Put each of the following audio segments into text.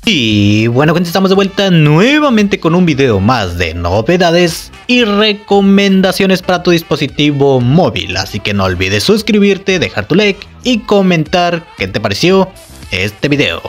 Y bueno gente, estamos de vuelta nuevamente con un video más de novedades y recomendaciones para tu dispositivo móvil. Así que no olvides suscribirte, dejar tu like y comentar qué te pareció este video.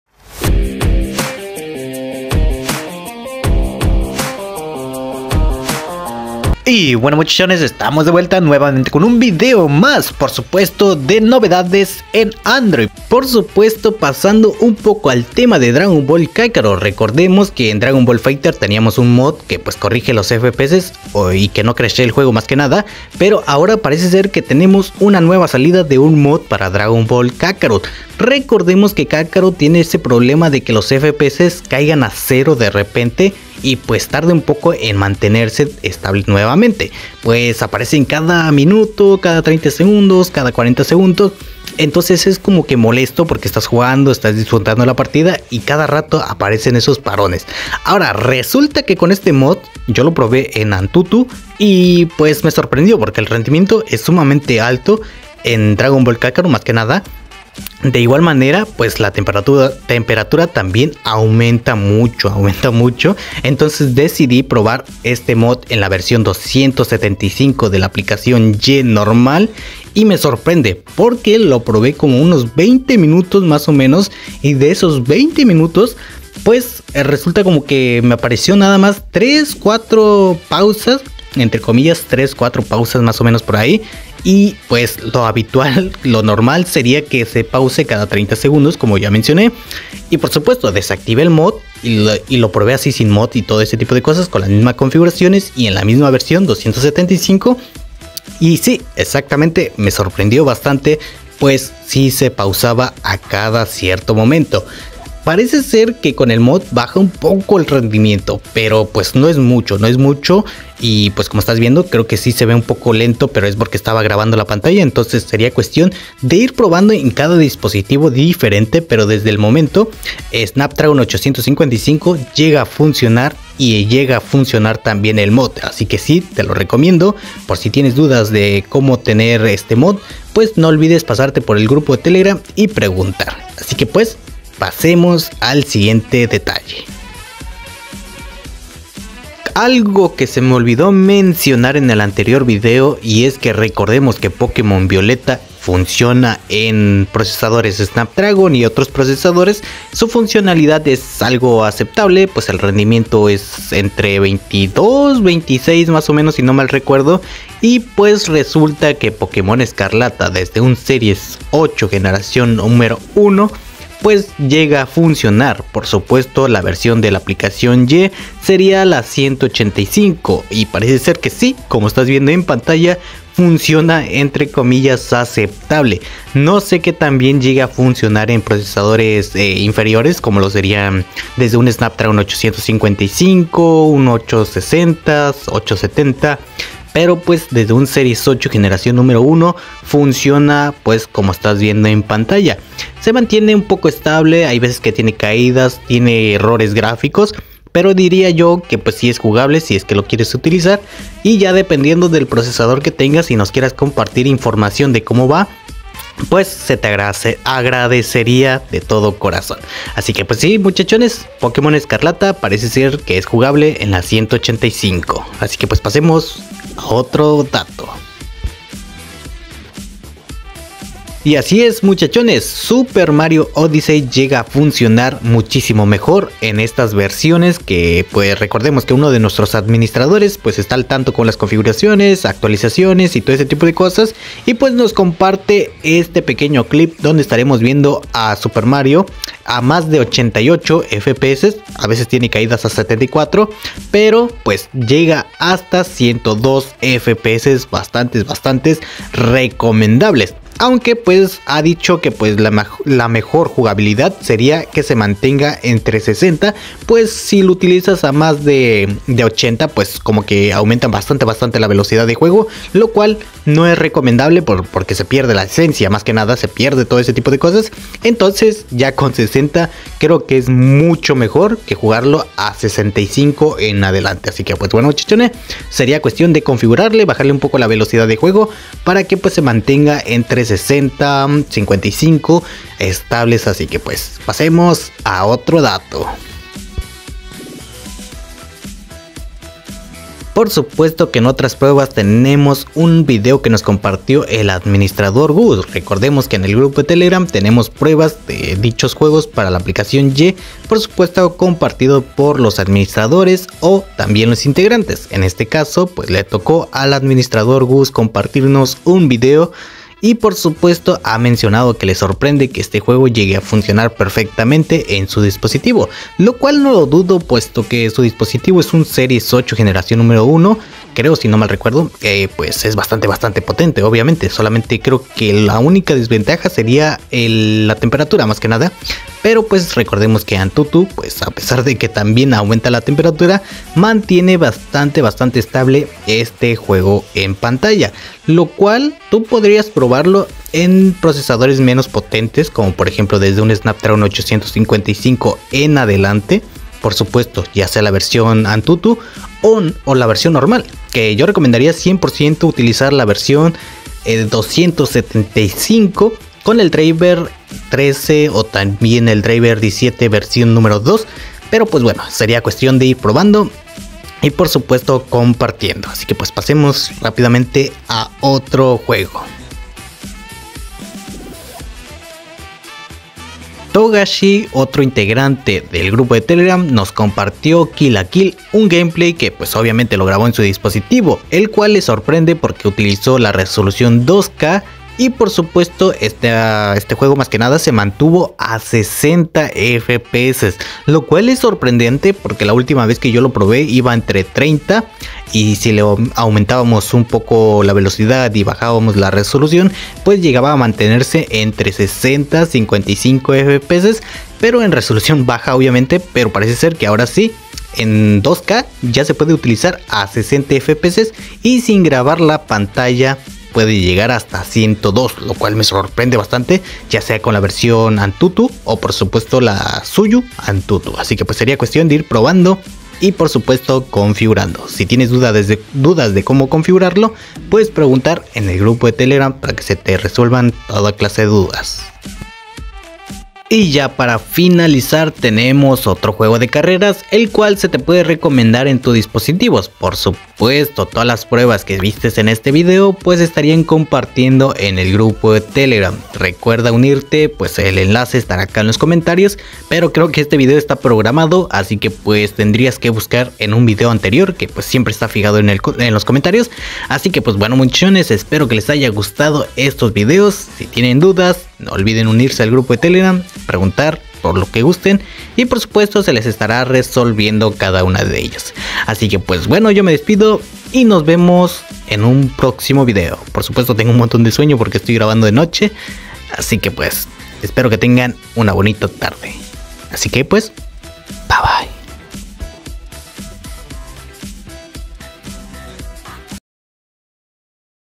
Y bueno muchachones, estamos de vuelta nuevamente con un video más, por supuesto, de novedades en Android. Por supuesto, pasando un poco al tema de Dragon Ball Kakarot. Recordemos que en Dragon Ball Fighter teníamos un mod que pues corrige los FPS y que no crashea el juego más que nada. Pero ahora parece ser que tenemos una nueva salida de un mod para Dragon Ball Kakarot. Recordemos que Kakarot tiene ese problema de que los FPS caigan a cero de repente y pues tarde un poco en mantenerse estable nuevamente. Pues aparecen cada minuto, cada 30 segundos, cada 40 segundos. Entonces es como que molesto porque estás jugando, estás disfrutando la partida y cada rato aparecen esos parones. Ahora resulta que con este mod yo lo probé en Antutu y pues me sorprendió porque el rendimiento es sumamente alto en Dragon Ball Kakarot más que nada. De igual manera, pues la temperatura también aumenta mucho. Entonces decidí probar este mod en la versión 275 de la aplicación Y normal. Y me sorprende porque lo probé como unos 20 minutos más o menos. Y de esos 20 minutos, pues resulta como que me apareció nada más 3-4 pausas. Entre comillas 3-4 pausas más o menos por ahí. Y pues lo habitual, lo normal sería que se pause cada 30 segundos como ya mencioné. Y por supuesto desactivé el mod y lo probé así sin mod y todo ese tipo de cosas con las mismas configuraciones y en la misma versión 275. Y sí, exactamente, me sorprendió bastante, pues sí se pausaba a cada cierto momento. Parece ser que con el mod baja un poco el rendimiento, pero pues no es mucho. Y pues como estás viendo, creo que sí se ve un poco lento, pero es porque estaba grabando la pantalla. Entonces sería cuestión de ir probando en cada dispositivo diferente. Pero desde el momento, Snapdragon 855 llega a funcionar y llega a funcionar también el mod. Así que sí, te lo recomiendo. Por si tienes dudas de cómo tener este mod, pues no olvides pasarte por el grupo de Telegram y preguntar. Así que pues pasemos al siguiente detalle. Algo que se me olvidó mencionar en el anterior video, y es que recordemos que Pokémon Violeta funciona en procesadores Snapdragon y otros procesadores. Su funcionalidad es algo aceptable, pues el rendimiento es entre 22, 26 más o menos si no mal recuerdo. Y pues resulta que Pokémon Escarlata desde un Series 8 generación número 1 pues llega a funcionar. Por supuesto la versión de la aplicación Y sería la 185 y parece ser que sí, como estás viendo en pantalla, funciona entre comillas aceptable. No sé que también llega a funcionar en procesadores inferiores, como lo serían desde un Snapdragon 855, un 860, 870. Pero pues desde un Series 8 generación número 1 funciona pues como estás viendo en pantalla. Se mantiene un poco estable, hay veces que tiene caídas, tiene errores gráficos. Pero diría yo que pues sí es jugable si es que lo quieres utilizar. Y ya dependiendo del procesador que tengas y nos quieras compartir información de cómo va, pues se te agradecería de todo corazón. Así que pues sí muchachones, Pokémon Escarlata parece ser que es jugable en la 185. Así que pues pasemos a otro dato. Y así es muchachones, Super Mario Odyssey llega a funcionar muchísimo mejor en estas versiones, que pues recordemos que uno de nuestros administradores pues está al tanto con las configuraciones, actualizaciones y todo ese tipo de cosas, y pues nos comparte este pequeño clip donde estaremos viendo a Super Mario a más de 88 FPS, a veces tiene caídas a 74, pero pues llega hasta 102 FPS, bastantes recomendables. Aunque pues ha dicho que pues la mejor jugabilidad sería que se mantenga entre 60. Pues si lo utilizas a más de 80 pues como que aumentan bastante la velocidad de juego. Lo cual no es recomendable porque se pierde la esencia, más que nada se pierde todo ese tipo de cosas. Entonces ya con 60 creo que es mucho mejor que jugarlo a 65 en adelante. Así que pues bueno chichones, sería cuestión de configurarle, bajarle un poco la velocidad de juego para que pues se mantenga entre 60, 55 estables, así que pues pasemos a otro dato. Por supuesto que en otras pruebas tenemos un video que nos compartió el administrador Gus. Recordemos que en el grupo de Telegram tenemos pruebas de dichos juegos para la aplicación Y, por supuesto compartido por los administradores o también los integrantes. En este caso pues le tocó al administrador Gus compartirnos un video. Y por supuesto ha mencionado que le sorprende que este juego llegue a funcionar perfectamente en su dispositivo, lo cual no lo dudo puesto que su dispositivo es un Series 8 generación número 1, creo si no mal recuerdo, pues es bastante potente obviamente, solamente creo que la única desventaja sería la temperatura más que nada. Pero pues recordemos que Antutu, pues a pesar de que también aumenta la temperatura, mantiene bastante estable este juego en pantalla. Lo cual tú podrías probarlo en procesadores menos potentes, como por ejemplo desde un Snapdragon 855 en adelante. Por supuesto, ya sea la versión Antutu o la versión normal. Que yo recomendaría 100% utilizar la versión 275 con el driver 13 o también el driver 17 versión número 2. Pero pues bueno, sería cuestión de ir probando y por supuesto compartiendo. Así que pues pasemos rápidamente a otro juego. Togashi, otro integrante del grupo de Telegram, nos compartió Kill la Kill, un gameplay que pues obviamente lo grabó en su dispositivo, el cual le sorprende porque utilizó la resolución 2K. Y por supuesto este juego más que nada se mantuvo a 60 FPS, lo cual es sorprendente porque la última vez que yo lo probé iba entre 30 y si le aumentábamos un poco la velocidad y bajábamos la resolución pues llegaba a mantenerse entre 60 y 55 FPS, pero en resolución baja obviamente, pero parece ser que ahora sí en 2K ya se puede utilizar a 60 FPS y sin grabar la pantalla puede llegar hasta 102, lo cual me sorprende bastante, ya sea con la versión Antutu o por supuesto la Suyu Antutu. Así que pues sería cuestión de ir probando y por supuesto configurando. Si tienes dudas de cómo configurarlo, puedes preguntar en el grupo de Telegram para que se te resuelvan toda clase de dudas. Y ya para finalizar tenemos otro juego de carreras, el cual se te puede recomendar en tus dispositivos. Por supuesto, todas las pruebas que vistes en este video pues estarían compartiendo en el grupo de Telegram. Recuerda unirte, pues el enlace estará acá en los comentarios, pero creo que este video está programado, así que pues tendrías que buscar en un video anterior que pues siempre está fijado en los comentarios. Así que pues bueno muchachones, espero que les haya gustado estos videos. Si tienen dudas, no olviden unirse al grupo de Telegram, preguntar por lo que gusten y por supuesto se les estará resolviendo cada una de ellas. Así que pues bueno, yo me despido y nos vemos en un próximo video. Por supuesto tengo un montón de sueño porque estoy grabando de noche, así que pues espero que tengan una bonita tarde. Así que pues bye bye.